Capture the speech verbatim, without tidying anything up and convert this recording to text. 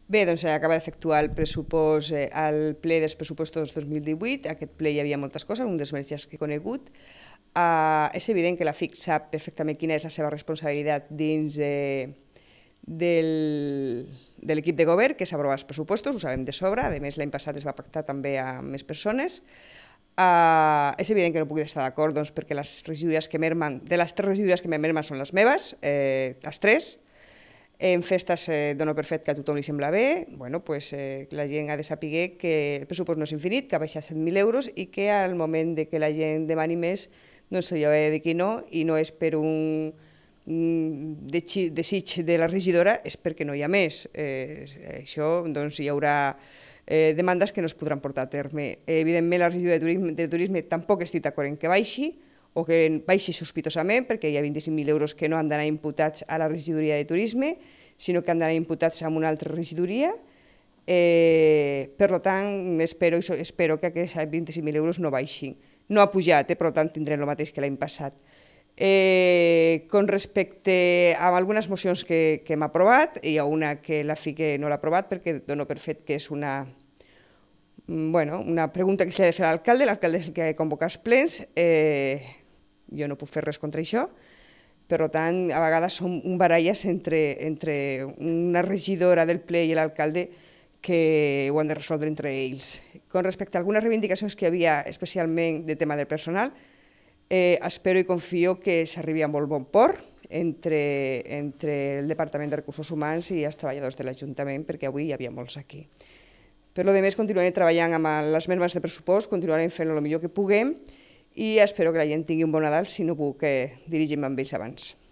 Bé, doncs acaba d'efectuar el pressupost eh, al ple dels pressupostos dos mil divuit. Aquest ple hi havia moltes coses, un dels més llargs que he conegut. Uh, és evident que la F I C sap perfectament quina és la seva responsabilitat dins eh, del, de l'equip de govern que s'aprova els pressupostos, ho sabem de sobre. A més, l'any passat es va pactar també amb més persones. Uh, és evident que no puc estar d'acord doncs, perquè les regidories que mermen, de les tres regidories que mermen són les meves, eh, les tres. En festes eh, dono per fet que a tothom li sembla bé, bueno, pues, eh, la gent ha de saber que el pressupost no és infinit, que ha baixat set mil euros i que al moment de que la gent demani més doncs se li ha de dir que no, i no és per un desig de la regidora, és perquè no hi ha més. Eh, això doncs, hi haurà eh, demandes que no es podran portar a terme. Eh, evidentment, la regidoria de turisme, de turisme tampoc estic d'acord en que baixi, o que baixi sospitosament, perquè hi ha vint-i-cinc mil euros que no han d'anar imputats a la regidoria de turisme, sinó que han d'anar imputats a una altra regidoria. Eh, per tant, espero, espero que aquests vint-i-cinc mil euros no baixin. No ha pujat, eh, per tant tindrem el mateix que l'any passat. Eh, con respecte a algunes mocions que, que hem aprovat, hi ha una que la F I C no l'ha aprovat perquè dono per fet que és una... Bueno, una pregunta que se li ha de fer a l'alcalde, l'alcalde és el que ha de convocar els plens, eh, jo no puc fer res contra això, per tant, a vegades són un baralles entre, entre una regidora del ple i l'alcalde que ho han de resoldre entre ells. Con respecte a algunes reivindicacions que hi havia, especialment de tema del personal, eh, espero i confio que s'arribi a molt bon port entre, entre el Departament de Recursos Humans i els treballadors de l'Ajuntament, perquè avui hi havia molts aquí. Per lo demés, continuarem treballant amb les mermes de pressupost, continuarem fent el millor que puguem i espero que la gent tingui un bon Nadal si no puc dirigir-me amb ells abans.